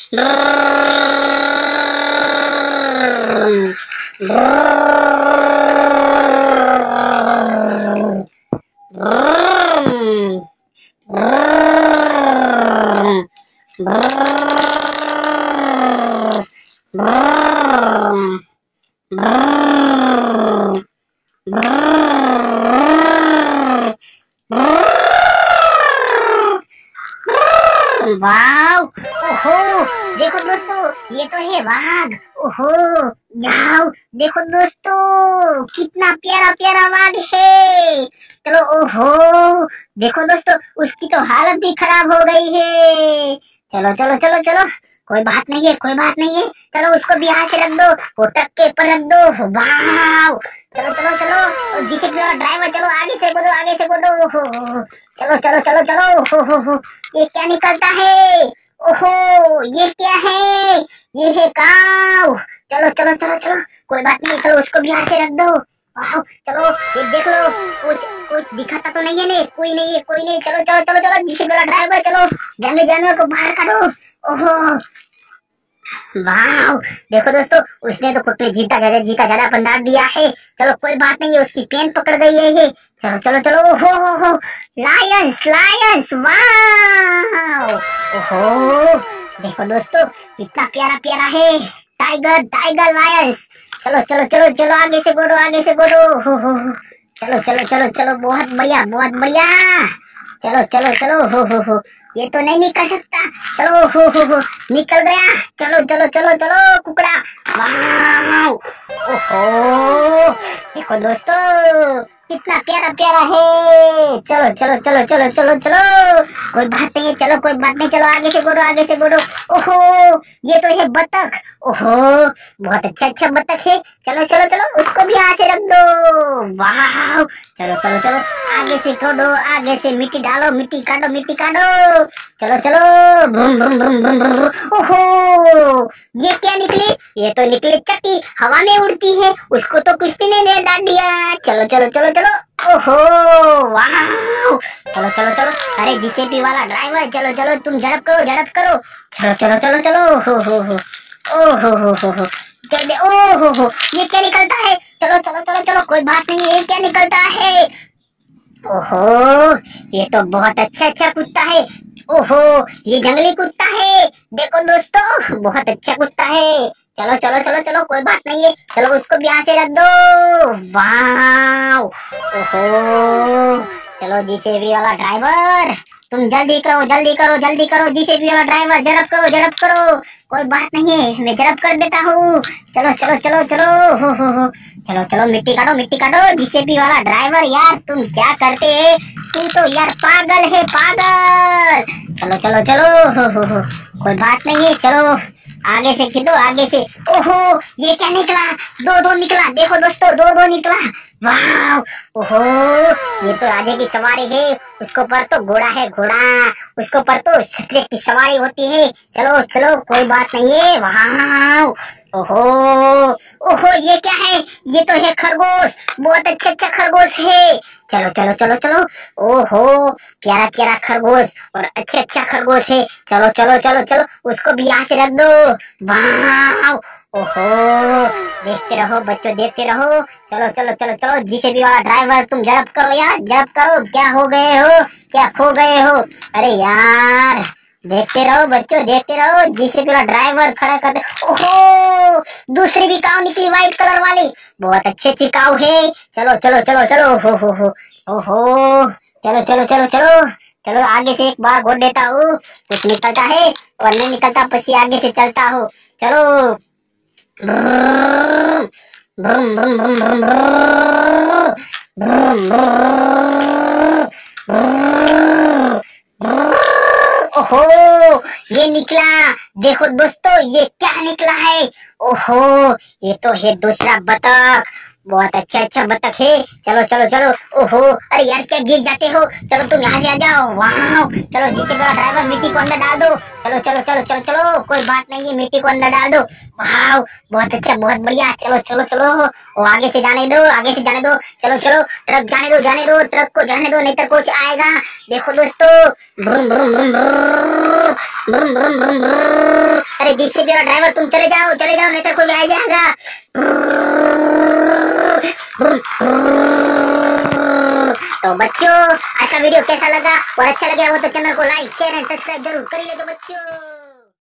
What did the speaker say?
वाव, ओहो, देखो दोस्तों, ये तो है वाघ। ओहो, जाओ देखो दोस्तों, कितना प्यारा प्यारा वाघ है। चलो, ओहो, देखो दोस्तों, उसकी तो हालत भी खराब हो गई है। चलो चलो चलो चलो, कोई बात नहीं है, कोई बात नहीं है। चलो, उसको भी यहाँ से रख दो, वो ट्रक के ऊपर रख दो। वाव, चलो चलो चलो, जिसे भी ड्राइवर, चलो आगे से बोलो, आगे से बोलो। चलो चलो चलो चलो, हो, ये क्या निकलता है? ओहो, ये क्या है? ये है काऊ। चलो चलो चलो चलो, कोई बात नहीं, चलो उसको भी यहाँ से रख दो। वाह, चलो ये देख लो, कुछ कुछ दिखाता तो नहीं है ने? कोई नहीं है, कोई नहीं। चलो चलो चलो चलो, जिसे बोला ड्राइवर, चलो जंगली जानवर को बाहर काटो। ओहो, वाह, देखो दोस्तों, उसने तो खुद पे जीता ज्यादा पंदार दिया है। चलो कोई बात नहीं है, उसकी पेन पकड़ गई है ये। चलो चलो चलो, हो, लायंस लायंस, वाह, ओहो, देखो दोस्तों, कितना प्यारा प्यारा है। Tiger tiger lions. चलो चलो चलो चलो, आगे से गोड़ो, आगे से गोड़ो। हो, चलो चलो चलो चलो, बहुत बढ़िया बहुत बढ़िया। चलो चलो चलो, हो, ये तो नहीं निकल सकता। चलो, हो, निकल गया। चलो चलो चलो चलो, कुकड़ा। वाह, ओहो, देखो दोस्तों, कितना प्यारा प्यारा है। चलो चलो चलो चलो चलो चलो, कोई बात नहीं है, चलो कोई बात नहीं, चलो आगे से गोड़ो, आगे से गोड़ो। ओहो, ये तो है बतख। ओहो, बहुत अच्छा अच्छा बतख है। चलो चलो चलो, उसको भी यहाँ से रख दो। वाह, चलो चलो चलो, आगे से खोदो, आगे से मिट्टी डालो, मिट्टी काटो, मिट्टी काटो। चलो चलो, भूम भूम भूम भूम भूम। ओहो, ये क्या निकली? ये तो निकली चक्की, हवा में उड़ती है। उसको तो कुश्ती ने दे डाल दिया। चलो चलो चलो चलो, ओहो, वाह, चलो चलो चलो, अरे जीसीपी वाला ड्राइवर, चलो चलो, तुम झड़प करो, झड़प करो। चलो चलो चलो चलो, हो, ओहो, जल्दी, ओहो, ये क्या निकलता है? चलो चलो चलो चलो, कोई बात नहीं है, ये क्या निकलता है? ओहो, ये तो बहुत अच्छा अच्छा कुत्ता है। ओहो, ये जंगली कुत्ता है। देखो दोस्तों, बहुत अच्छा कुत्ता है। चलो चलो चलो चलो, कोई बात नहीं है, चलो उसको भी यहाँ से रख दो। वाह, ओहो, चलो जीसीबी वाला ड्राइवर, तुम जल्दी करो, जल्दी करो, जल्दी करो। जीसीबी वाला ड्राइवर, झड़प करो, झड़प करो। कोई बात नहीं है, मैं झड़प कर देता हूँ। चलो चलो चलो चलो, हो, चलो चलो, मिट्टी काटो, मिट्टी काटो। जीसीबी वाला ड्राइवर, यार तुम क्या करते हैं? तू तो यार पागल है, पागल। चलो चलो चलो, हो, कोई बात नहीं है, चलो आगे से खींचो, आगे से। ओहो, ये क्या निकला? दो निकला। देखो दोस्तों, दो निकला। वाह, ओहो, ये तो राजे की सवारी है। उसको पर तो घोड़ा है, घोड़ा। उसको पर तो क्षत्रिय की सवारी होती है। चलो चलो, कोई बात नहीं है। वाह, ओहो, ओहो, ये क्या है? ये तो है खरगोश, बहुत अच्छा अच्छा खरगोश है। चलो चलो चलो चलो, ओहो, प्यारा प्यारा खरगोश और अच्छा अच्छा खरगोश है। चलो चलो चलो चलो, उसको भी यहाँ से रख दो। वाह, ओहो, देखते रहो बच्चों, देखते रहो। चलो चलो चलो चलो, जीसीबी वाला ड्राइवर, तुम झड़प करो यार, झड़प करो। क्या हो गए हो? क्या खो गए हो? अरे यार, देखते रहो बच्चों, देखते रहो। जीसीबी वाला ड्राइवर खड़ा कर दे। ओहो, दूसरी भी काऊ निकली, व्हाइट कलर वाली, बहुत अच्छी अच्छी काऊ है। चलो चलो चलो चलो, हो, ओहो, चलो चलो चलो चलो चलो, आगे से एक बार घोट देता हूँ, कुछ निकलता है और नहीं निकलता, पसी आगे से चलता हूँ। चलो, vroom, vroom vroom vroom vroom vroom, ओहो, ये निकला। देखो दोस्तों, ये क्या निकला है? ओहो, ये तो है दूसरा बतख, बहुत अच्छा अच्छा बतख है। चलो चलो चलो, ओहो, अरे यार क्या गिर जाते हो? चलो तुम यहाँ से आ जाओ। वाह, चलो जीसीबी वाला ड्राइवर, मिट्टी को अंदर डाल दो। चलो चलो चलो चलो चलो, कोई बात नहीं है, मिट्टी को अंदर डाल दो। वाह, बहुत अच्छा, बहुत बढ़िया। चलो चलो चलो, वो आगे से जाने दो, आगे से जाने दो। चलो चलो, ट्रक जाने दो, जाने दो, ट्रक को जाने दो, नहीं तो कुछ आएगा। देखो दोस्तों, vroom vroom vroom vroom vroom vroom vroom, अरे जेसीबी और ड्राइवर तुम चले जाओ नहीं तो कोई आ जाएगा। तो बच्चों आज का वीडियो कैसा लगा और अच्छा लगा हो तो चैनल को लाइक शेयर एंड सब्सक्राइब जरूर कर ले तो बच्चों।